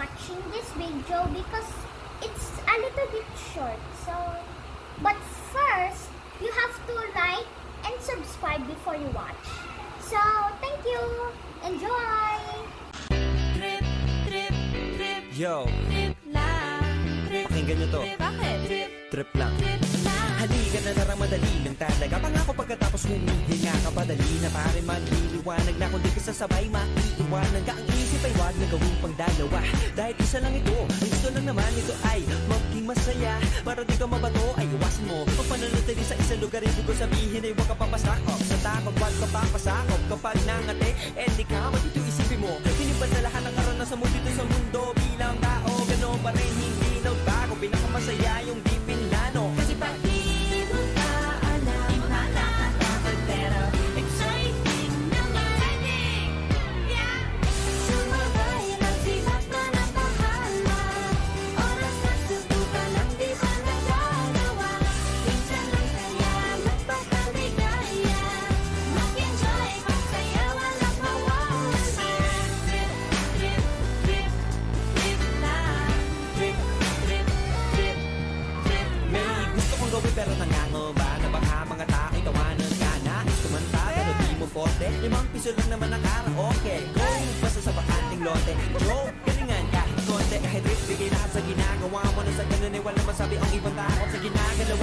watching this video because it's a little bit short. But first, you have to like and subscribe before you watch. So, thank you. Enjoy. Trip, trip, trip. Yo, Trip lang. Trip, pakinggan nyo to. bakit? Trip, Trip lang. trip lang. Halika na tara, madali lang talaga. Pangako pagkatapos humihinga ka padali na pare magliliwanag na kung di ka sasabay maiiwanan ka. Ang isip ay wag na gawing pangdalawa dahil isa lang ito. Ang gusto lang naman ito ay maging masaya. Para di ka mabato ay iwasan mo pag pananatili sa isang lugar. Ibig ko sabihin ay huwag ka papasakop sa takot. Huwag ka papasakop kapag nangate hindi ka matito isipin mo. Hinibad na lahat ng karanasan mo dito sa mundo. Bilang tao gano'n pa rin hindi nagbago. Pinakamasaya yung di pinlano. Kasi pag Di mo ka alam, di mo ka nakakatakot, pero exciting naman. Exciting! Yeah! Sumabay lang silat na napahama. Oras na subukan lang di pa nagagawa. Minsan lang kaya magpakaligaya. Mag-enjoy, magsaya, walang mawawala. Trip, trip, trip, trip lang. Trip, trip, trip, trip may gusto kong gawin pero nangangamba na baka mga tao'y tawanan ka. Nais kumanta pero di mo forte. 5 piso lang naman ang karaoke. Going basta sa bakanting lote. Joke, galingan kahit konti. Kahit trip, bigay lahat sa ginagawa mo. Na sa ganun ay wala masabi ang ibang tao sa ginagalawa.